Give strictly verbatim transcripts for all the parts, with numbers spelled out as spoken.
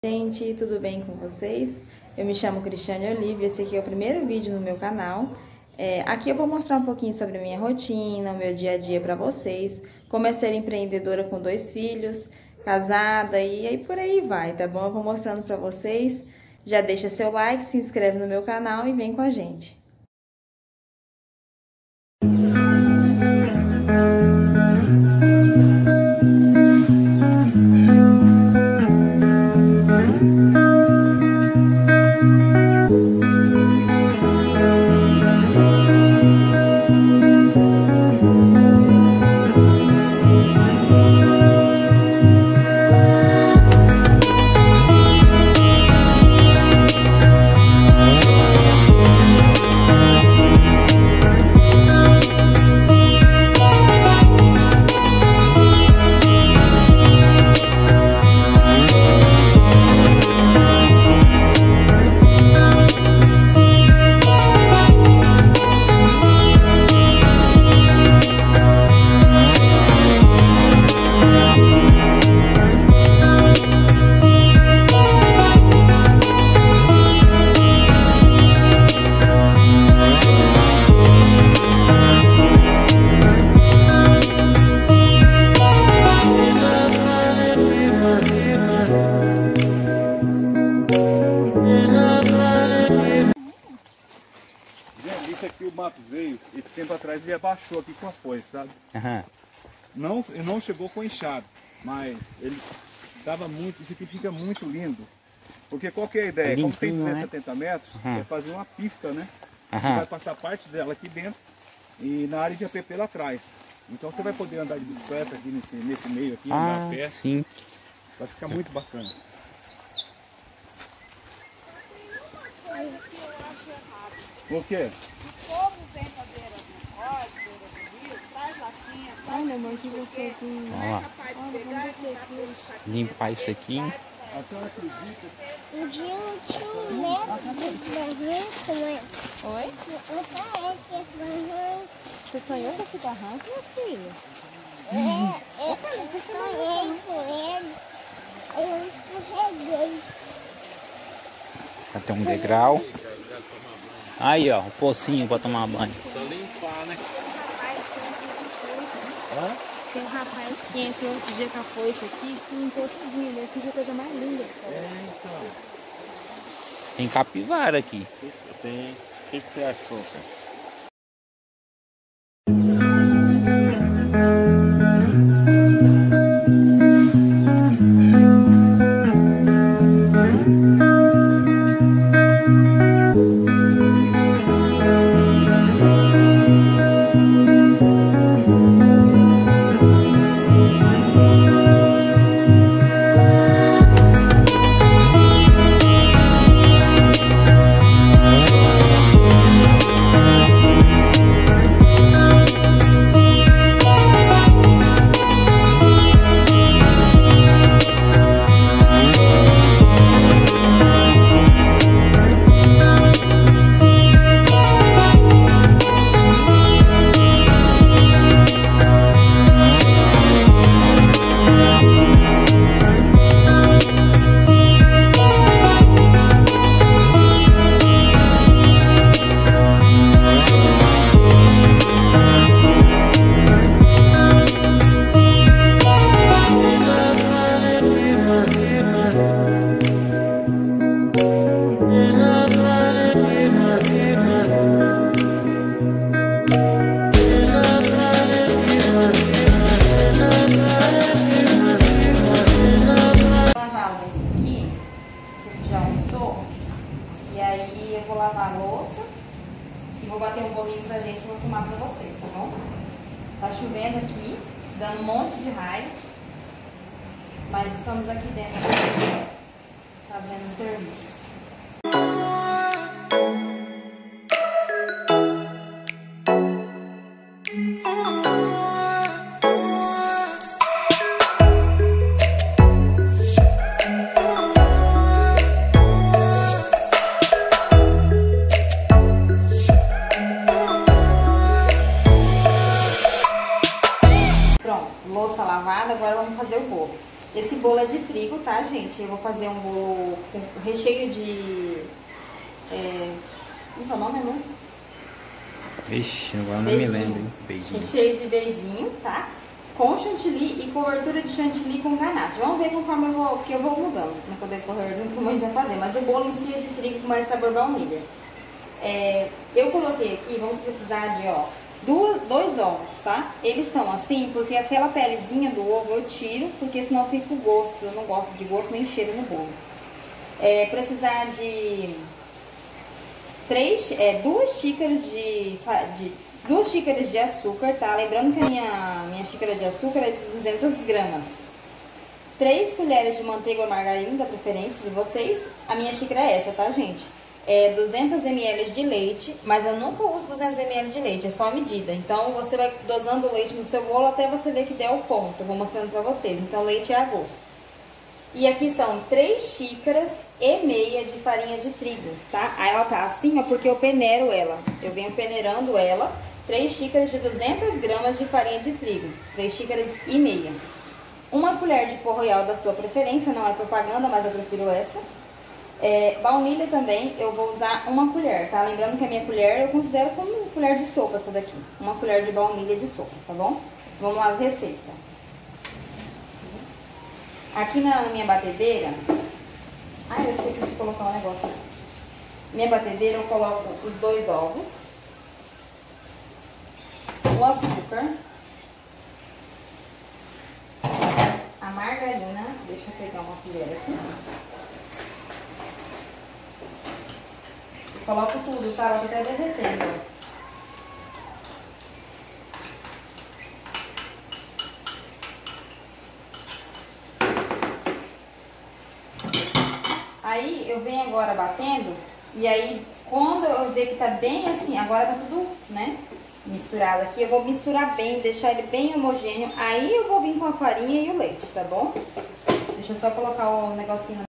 Gente, tudo bem com vocês? Eu me chamo Cristiane Olívia, esse aqui é o primeiro vídeo no meu canal. É, aqui eu vou mostrar um pouquinho sobre a minha rotina, o meu dia a dia para vocês, como é ser empreendedora com dois filhos, casada e aí por aí vai, tá bom? Eu vou mostrando para vocês. Já deixa seu like, se inscreve no meu canal e vem com a gente. Isso aqui o mato veio, esse tempo atrás ele abaixou aqui com a foice, sabe? Uhum. Não, não chegou com enxada, mas ele dava muito, isso aqui fica muito lindo. Porque qual que é a ideia? É limpinho, como tem duzentos e né? setenta metros, Uhum. é fazer uma pista, né? Uhum. Você vai passar parte dela aqui dentro e na área de A P P lá atrás. Então você vai poder andar de bicicleta aqui nesse, nesse meio aqui, andar Ah, a pé. sim. Vai ficar muito bacana. O quê? Ai, meu amor, que gostosinho. Vamos lá. Limpar isso aqui. A senhora acredita? Um dia eu tinha um neto de barranco, Oi? eu parei que esse barranco Você sonhou com esse barranco, minha filha? é, eu sonhei com ele, eu escorreguei. Vai ter um degrau. Aí, ó, um pocinho pra tomar banho. Só limpar, né? Tem um rapaz que entrou outro dia com a foice aqui, que limpou tudinho, assim, que coisa mais linda. É, então. Tem capivara aqui. Tem. O que, que você achou, cara? E aí eu vou lavar a louça e vou bater um bolinho pra gente e vou filmar pra vocês, tá bom? Tá chovendo aqui, dando um monte de raio, mas estamos aqui dentro fazendo o serviço. Louça lavada, agora vamos fazer o bolo. Esse bolo é de trigo, tá, gente? Eu vou fazer um bolo com recheio de... É, como é o nome, amor? Vixe, agora não me lembro, hein? Beijinho. Recheio de beijinho, tá? Com chantilly e cobertura de chantilly com ganache. Vamos ver conforme eu vou, que eu vou mudando no decorrer do como a gente vai fazer. Mas o bolo em si é de trigo com mais sabor baunilha. É, eu coloquei aqui, vamos precisar de, ó, duas, dois ovos, tá? Eles estão assim porque aquela pelezinha do ovo eu tiro, porque senão fica o gosto. Eu não gosto de gosto nem cheiro no bolo. É, precisar de três, é, duas xícaras de, de duas xícaras de açúcar, tá? Lembrando que a minha, minha xícara de açúcar é de duzentas gramas. três colheres de manteiga ou margarina, da preferência de vocês. A minha xícara é essa, tá, gente? É duzentos mililitros de leite, mas eu nunca uso duzentos mililitros de leite, é só a medida. Então, você vai dosando o leite no seu bolo até você ver que der o ponto. Eu vou mostrando pra vocês. Então, leite é a gosto. E aqui são três xícaras e meia de farinha de trigo, tá? Aí ela tá assim, ó, porque eu peneiro ela. Eu venho peneirando ela. três xícaras de duzentas gramas de farinha de trigo. três xícaras e meia. Uma colher de pó royal da sua preferência, não é propaganda, mas eu prefiro essa. É, baunilha também, eu vou usar uma colher, tá? Lembrando que a minha colher eu considero como uma colher de sopa essa daqui. Uma colher de baunilha de sopa, tá bom? Vamos lá, as receitas. Aqui na minha batedeira... Ai, eu esqueci de colocar um negócio aqui. Minha batedeira eu coloco os dois ovos, o açúcar, a margarina, deixa eu pegar uma colher aqui. Coloco tudo, tá? Ela tá até derretendo, ó. Aí eu venho agora batendo, e aí quando eu ver que tá bem assim, agora tá tudo, né, misturado aqui, eu vou misturar bem, deixar ele bem homogêneo, aí eu vou vir com a farinha e o leite, tá bom? Deixa eu só colocar o negocinho.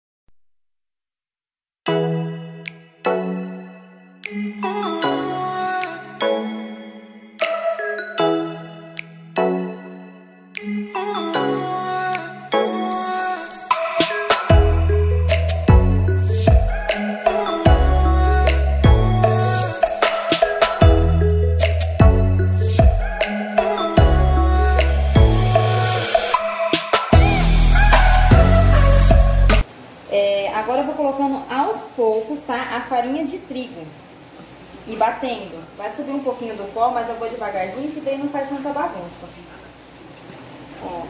Agora eu vou colocando aos poucos, tá? A farinha de trigo e batendo. Vai subir um pouquinho do pó, mas eu vou devagarzinho, que daí não faz tanta bagunça. Ó.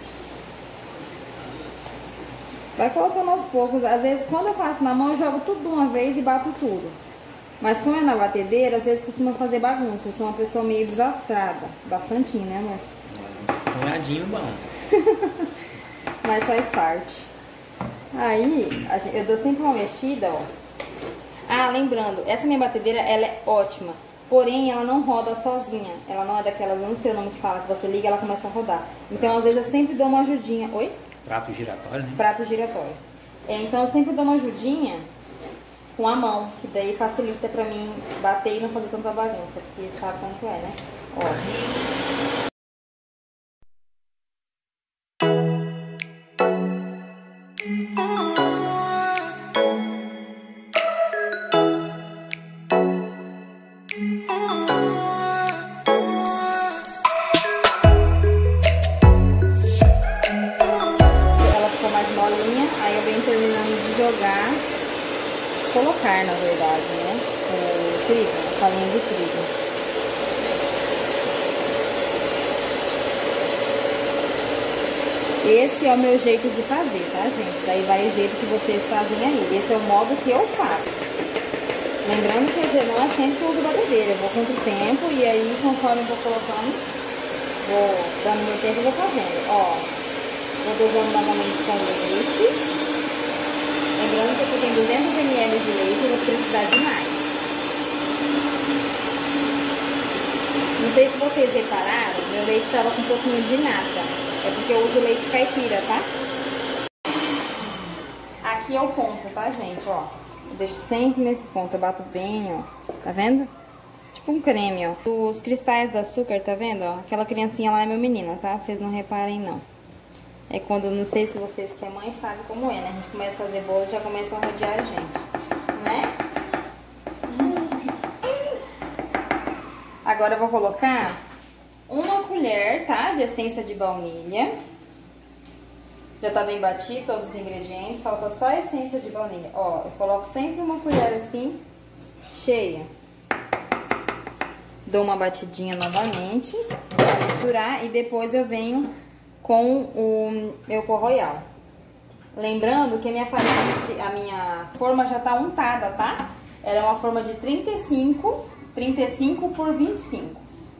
Vai colocando aos poucos. Às vezes, quando eu faço na mão, eu jogo tudo de uma vez e bato tudo. Mas como é na batedeira, às vezes costuma fazer bagunça. Eu sou uma pessoa meio desastrada. Bastantinho, né, amor? Molhadinho bom. Mas faz parte. Aí, eu dou sempre uma mexida, ó. Ah, lembrando, essa minha batedeira, ela é ótima. Porém, ela não roda sozinha. Ela não é daquelas, eu não sei o nome que fala, que você liga e ela começa a rodar. Então, às vezes, eu sempre dou uma ajudinha. Oi? Prato giratório, né? Prato giratório. É, então, eu sempre dou uma ajudinha com a mão, que daí facilita pra mim bater e não fazer tanta bagunça. Porque sabe quanto é, né? Ó. Jogar, colocar na verdade, né, o trigo, a farinha de trigo. Esse é o meu jeito de fazer, tá, gente? Daí vai o jeito que vocês fazem aí. Esse é o modo que eu faço. Lembrando que não é sempre que eu uso batedeira, eu vou com o tempo e aí conforme eu vou colocando, vou dando meu tempo e vou fazendo. Ó, vou dosando novamente com o leite. Lembrando que aqui tem duzentos mililitros de leite, eu vou precisar de mais. Não sei se vocês repararam, meu leite estava com um pouquinho de nata. É porque eu uso leite caipira, tá? Aqui é o ponto, tá, gente? Ó, eu deixo sempre nesse ponto, eu bato bem, ó. Tá vendo? Tipo um creme, ó. Os cristais de açúcar, tá vendo? Ó, aquela criancinha lá é meu menino, tá? Vocês não reparem, não. É quando, não sei se vocês que é mãe sabem como é, né? A gente começa a fazer bolo e já começam a rodear a gente, né? Agora eu vou colocar uma colher, tá? De essência de baunilha. Já tá bem batido todos os ingredientes, falta só a essência de baunilha. Ó, eu coloco sempre uma colher assim, cheia. Dou uma batidinha novamente pra misturar e depois eu venho com o meu pó royal. Lembrando que a minha farinha, a minha forma já tá untada, tá? Ela é uma forma de trinta e cinco, trinta e cinco por vinte e cinco.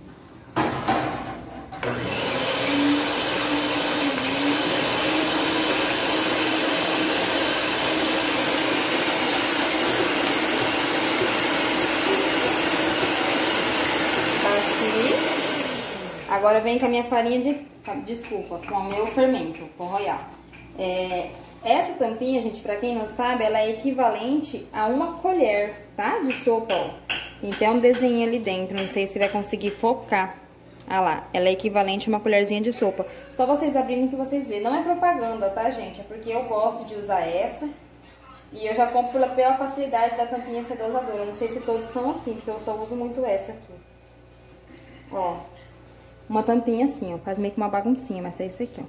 Agora vem com a minha farinha de... Desculpa, com o meu fermento, pó royal. É, essa tampinha, gente, pra quem não sabe, ela é equivalente a uma colher, tá? De sopa, ó. Então, um desenho ali dentro, não sei se vai conseguir focar. Ah lá, ela é equivalente a uma colherzinha de sopa. Só vocês abrirem que vocês vêem. Não é propaganda, tá, gente? É porque eu gosto de usar essa. E eu já compro pela, pela facilidade da tampinha ser dosadora. Não sei se todos são assim, porque eu só uso muito essa aqui. Ó. Uma tampinha assim, ó. Faz meio que uma baguncinha, mas é isso aqui,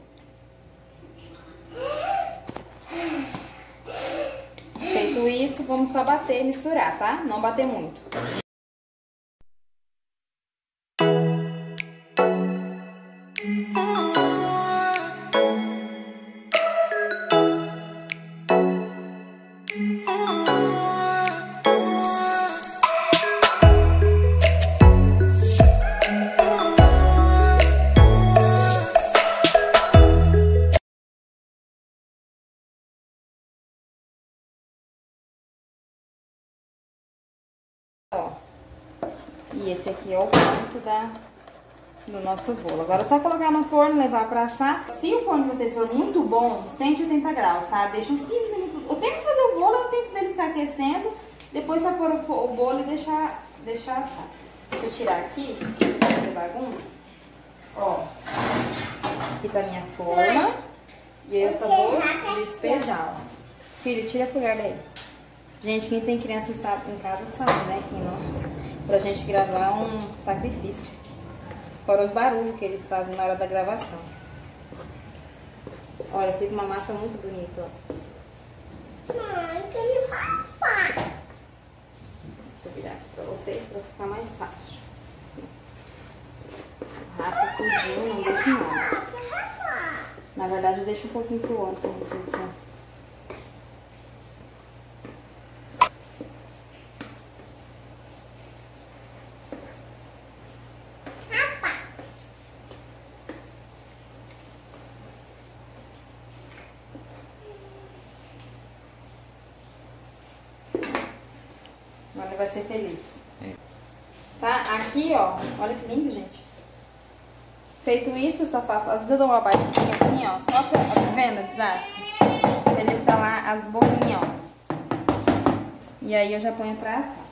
ó. Feito isso, vamos só bater e misturar, tá? Não bater muito. Ó, e esse aqui é o ponto da, do nosso bolo. Agora é só colocar no forno, levar pra assar. Se o forno de vocês for muito bom, cento e oitenta graus, tá? Deixa uns quinze minutos. O tempo de fazer o bolo é o tempo dele ficar aquecendo. Depois só pôr o, o bolo e deixar, deixar assar. Deixa eu tirar aqui, pra não ter bagunça. Ó, aqui tá a minha forma. E aí eu só vou despejar, ó. Filho, tira a colher daí. Gente, quem tem criança em casa sabe, né? Quem não, pra gente gravar é um sacrifício. Fora os barulhos que eles fazem na hora da gravação. Olha, fica uma massa muito bonita, ó. Mãe, que rapaz. Deixa eu virar aqui pra vocês, pra ficar mais fácil. Assim. Rapidinho, não deixo nada. Na verdade, eu deixo um pouquinho pro outro, porque, ó. Agora vai ser feliz. É. Tá? Aqui, ó. Olha que lindo, gente. Feito isso, eu só faço... Às vezes eu dou uma batidinha assim, ó. Só pra... Tá vendo o desastre? Pra ele instalar as bolinhas, ó. E aí eu já ponho pra assar.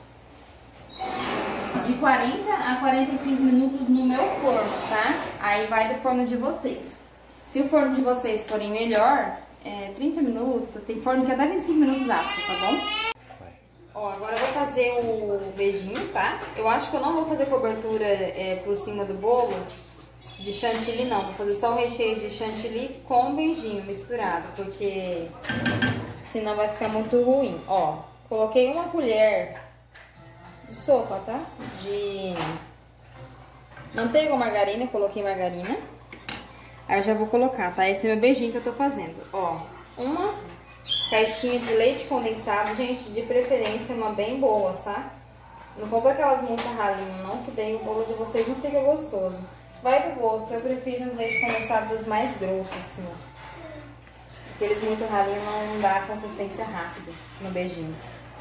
De quarenta a quarenta e cinco minutos no meu forno, tá? Aí vai do forno de vocês. Se o forno de vocês forem melhor, é trinta minutos. Tem forno que até vinte e cinco minutos assa, tá bom? Ó, agora eu vou fazer o beijinho, tá? Eu acho que eu não vou fazer cobertura é, por cima do bolo de chantilly, não. Vou fazer só o recheio de chantilly com beijinho misturado, porque senão vai ficar muito ruim. Ó, coloquei uma colher de sopa, tá? De manteiga ou margarina, eu coloquei margarina. Aí eu já vou colocar, tá? Esse é o meu beijinho que eu tô fazendo. Ó, uma... caixinha de leite condensado, gente, de preferência uma bem boa, tá? Não compra aquelas muito ralinhas não, que daí o bolo de vocês não fica gostoso. Vai do gosto, eu prefiro os leites condensados mais grossos, assim. Aqueles muito ralinhos não dá consistência rápida no beijinho.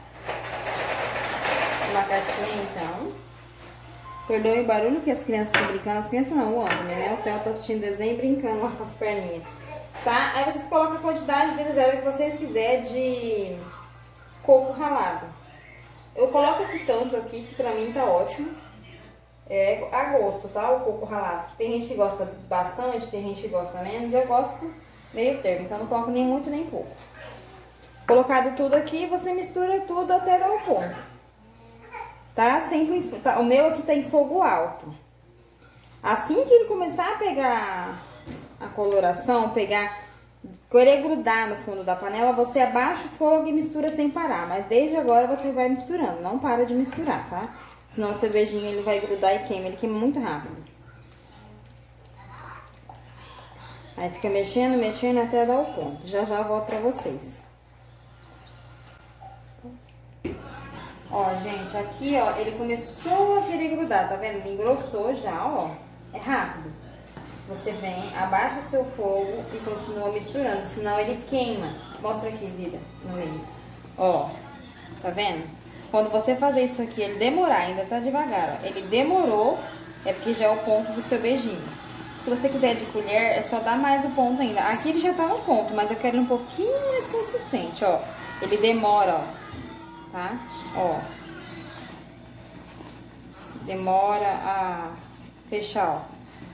Uma caixinha, então. Perdoe o barulho que as crianças estão brincando. As crianças não, o Antônio, né? O Theo tá assistindo desenho e brincando lá com as perninhas. Tá? Aí vocês colocam a quantidade de reserva que vocês quiserem de coco ralado. Eu coloco esse tanto aqui, que pra mim tá ótimo. É a gosto, tá? O coco ralado. Tem gente que gosta bastante, tem gente que gosta menos. Eu gosto Meio termo, então não coloco nem muito nem pouco. Colocado tudo aqui, você mistura tudo até dar o ponto. Tá? Sempre, tá, o meu aqui tá em fogo alto. Assim que ele começar a pegar a coloração, pegar, querer grudar no fundo da panela, você abaixa o fogo e mistura sem parar. Mas desde agora você vai misturando, não para de misturar, tá? Senão o seu beijinho ele vai grudar e queima, ele queima muito rápido. Aí fica mexendo, mexendo até dar o ponto. Já já eu volto pra vocês. Ó, gente, aqui, ó, ele começou a querer grudar, tá vendo? Ele engrossou já, ó. É rápido. Você vem, abaixa o seu fogo e continua misturando, senão ele queima. Mostra aqui, vida, no meio. Ó, tá vendo? Quando você fazer isso aqui, ele demorar, ainda tá devagar, ó. Ele demorou, é porque já é o ponto do seu beijinho. Se você quiser de colher, é só dar mais o ponto ainda. Aqui ele já tá no ponto, mas eu quero ele um pouquinho mais consistente, ó. Ele demora, ó. Tá? Ó. Demora a fechar, ó.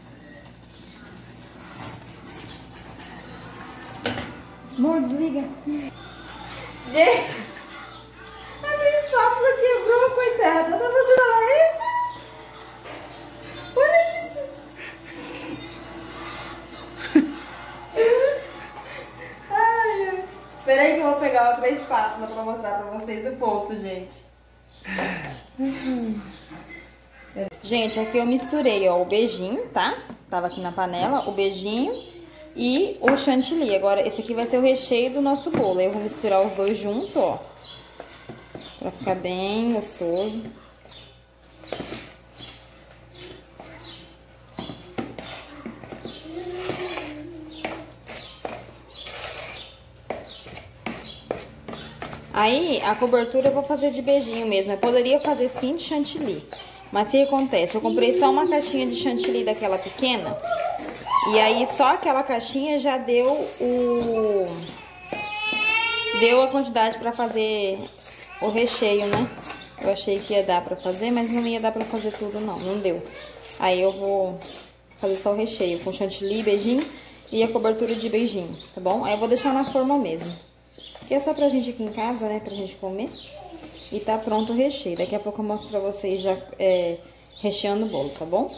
Amor, desliga. Gente, a minha espátula quebrou, coitada. Eu tô fazendo isso. Olha isso. Ai, ai. Peraí que eu vou pegar outra espátula pra mostrar pra vocês o ponto, gente. Gente, aqui eu misturei, ó, o beijinho, tá? Tava aqui na panela, o beijinho e o chantilly. Agora, esse aqui vai ser o recheio do nosso bolo. Aí eu vou misturar os dois juntos, ó. Pra ficar bem gostoso. Aí, a cobertura eu vou fazer de beijinho mesmo. Eu poderia fazer sim de chantilly. Mas o que acontece? Eu comprei só uma caixinha de chantilly daquela pequena. E aí, só aquela caixinha já deu o... Deu a quantidade pra fazer o recheio, né? Eu achei que ia dar pra fazer, mas não ia dar pra fazer tudo, não. Não deu. Aí eu vou fazer só o recheio com chantilly, beijinho e a cobertura de beijinho, tá bom? Aí eu vou deixar na forma mesmo. Que é só pra gente aqui em casa, né? Pra gente comer. E tá pronto o recheio. Daqui a pouco eu mostro pra vocês já é, recheando o bolo, tá bom?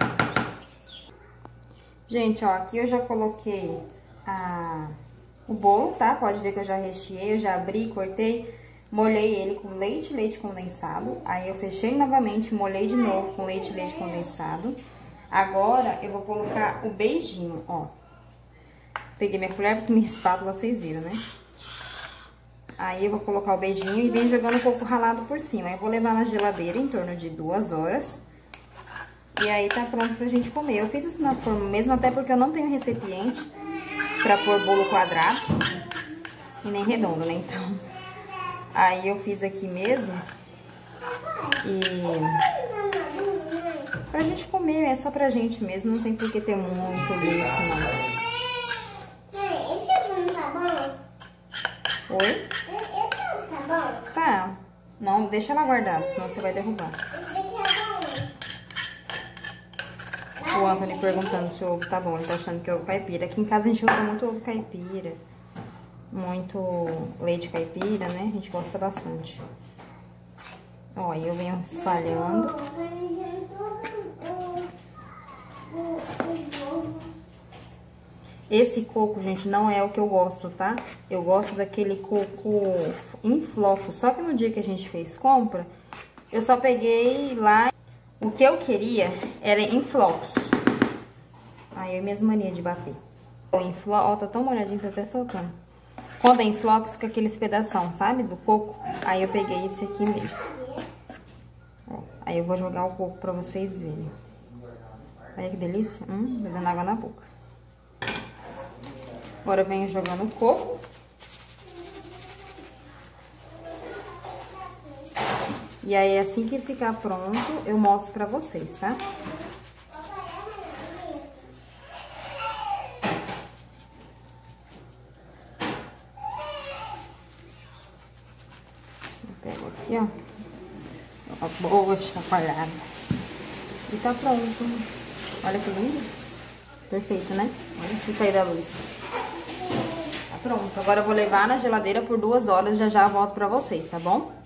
Gente, ó, aqui eu já coloquei a, o bolo, tá? Pode ver que eu já recheei, eu já abri, cortei, molhei ele com leite e leite condensado. Aí eu fechei novamente, molhei de novo com leite e leite condensado. Agora eu vou colocar o beijinho, ó. Peguei minha colher porque minha espátula, vocês viram, né? Aí eu vou colocar o beijinho e venho jogando um pouco ralado por cima. Aí eu vou levar na geladeira em torno de duas horas. E aí tá pronto pra gente comer. Eu fiz assim na forma mesmo, até porque eu não tenho recipiente pra pôr bolo quadrado e nem redondo, né? Então, aí eu fiz aqui mesmo. E pra gente comer, é só pra gente mesmo, não tem por que ter muito lixo, não. Oi? Esse tá bom? Tá. Não, deixa ela guardada, senão você vai derrubar. O Anthony perguntando se o ovo tá bom, ele tá achando que é ovo caipira. Aqui em casa a gente usa muito ovo caipira, muito leite caipira, né? A gente gosta bastante. Ó, aí eu venho espalhando. Esse coco, gente, não é o que eu gosto, tá? Eu gosto daquele coco em flocos. Só que no dia que a gente fez compra, eu só peguei lá. O que eu queria era em flocos. Aí, minhas manias de bater. Em flocos, ó, tá tão molhadinho, tá até soltando. Quando é em flocos, com aqueles pedação, sabe? Do coco. Aí eu peguei esse aqui mesmo. Ó, aí eu vou jogar o coco pra vocês verem. Olha que delícia. Hum, tá dando água na boca. Agora eu venho jogando o coco. E aí, assim que ficar pronto, eu mostro pra vocês, tá? Eu pego aqui, ó. Uma boa chacoalhada. E tá pronto. Olha que lindo. Perfeito, né? Olha que sair da luz. Pronto, agora eu vou levar na geladeira por duas horas, já já volto pra vocês, tá bom?